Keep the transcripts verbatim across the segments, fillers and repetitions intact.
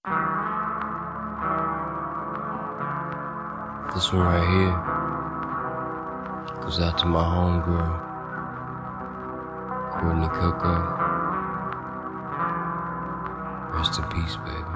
This one right here goes out to my homegirl, Courtney Coco. Rest in peace, baby.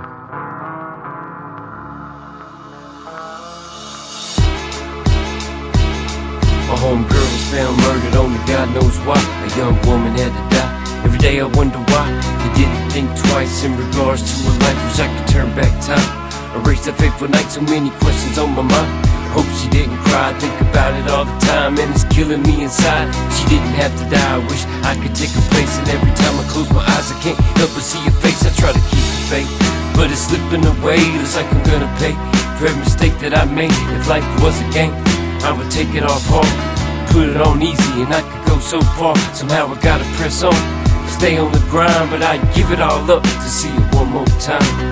My homegirl was found murdered, only God knows why. A young woman had to die. Every day I wonder why you didn't think twice in regards to her life. Wish I could turn back time, erase that fateful night. So many questions on my mind. Hope she didn't cry, think about it all the time, and it's killing me inside. She didn't have to die, I wish I could take her place. And every time I close my eyes I can't help but see your face. I try to keep the faith, but it's slipping away. Looks like I'm gonna pay for every mistake that I made. If life was a game, I would take it off hard, put it on easy, and I could go so far. Somehow I gotta press on, stay on the grind, but I'd give it all up to see it one more time.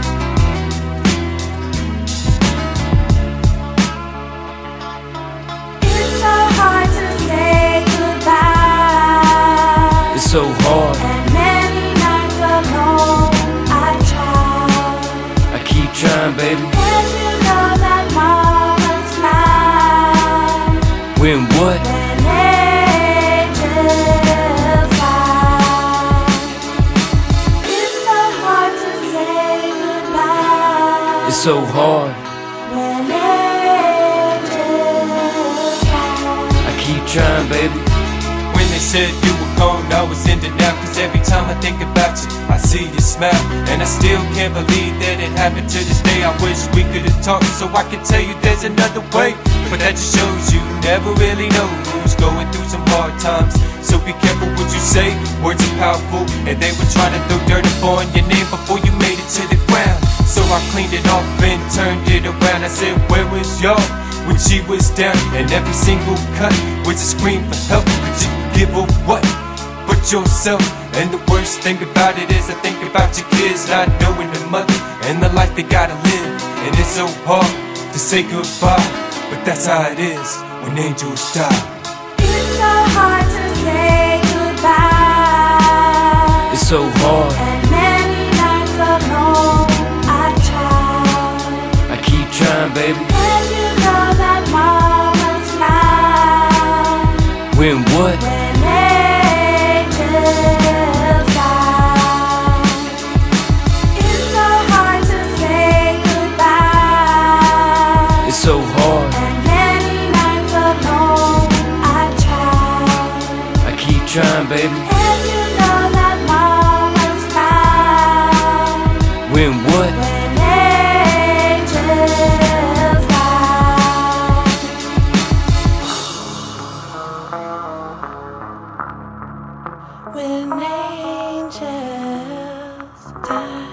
It's so hard, and many nights alone I try. I keep trying, baby. And you know that moments fly. When what? When angels fly. It's so hard to say goodbye. It's so hard. When angels fly. I keep trying, baby. When they said you were gone, I was in denial. Cause every time I think about you, I see you smile. And I still can't believe that it happened to this day. I wish we could have talked so I could tell you there's another way. But that just shows you never really know who's going through some hard times. So be careful what you say, words are powerful. And they were trying to throw dirt upon your name before you made it to the ground. So I cleaned it off and turned it around. I said, where was y'all when she was down? And every single cut was a scream for help. But you give her what but yourself. And the worst thing about it is I think about your kids not knowing the mother and the life they gotta live. And it's so hard to say goodbye, but that's how it is when angels die. It's so hard to say goodbye. It's so hard, And many nights alone I try. I keep trying, baby. And you know that moments fly. When what? When angels fly. It's so hard to say goodbye. It's so hard, And many nights alone I try. I keep trying, baby. And you know that moments fly. When what? When angels fly. When angels die.